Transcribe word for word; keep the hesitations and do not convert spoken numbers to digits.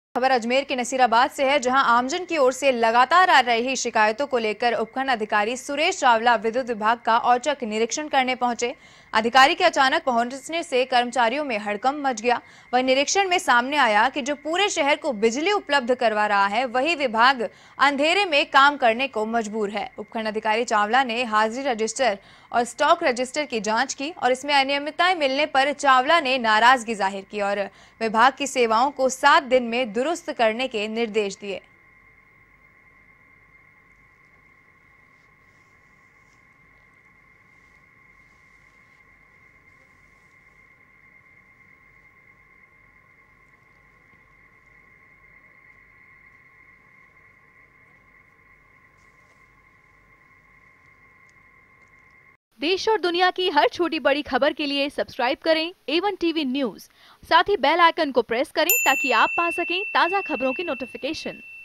खबर अजमेर के नसीराबाद से है, जहां आमजन की ओर से लगातार आ रही शिकायतों को लेकर उपखंड अधिकारी सुरेश चावला विद्युत विभाग का औचक निरीक्षण करने पहुंचे। अधिकारी के अचानक पहुंचने से कर्मचारियों में हड़कंप मच गया। वहीं निरीक्षण में सामने आया कि जो पूरे शहर को बिजली उपलब्ध करवा रहा है, वही विभाग अंधेरे में काम करने को मजबूर है। उपखंड अधिकारी चावला ने हाजिरी रजिस्टर और स्टॉक रजिस्टर की जांच की और इसमें अनियमितताएं मिलने पर चावला ने नाराजगी जाहिर की और विभाग की सेवाओं को सात दिन में दुरुस्त करने के निर्देश दिए। देश और दुनिया की हर छोटी बड़ी खबर के लिए सब्सक्राइब करें ए वन टीवी न्यूज़। साथ ही बेल आइकन को प्रेस करें ताकि आप पा सकें ताज़ा खबरों की नोटिफिकेशन।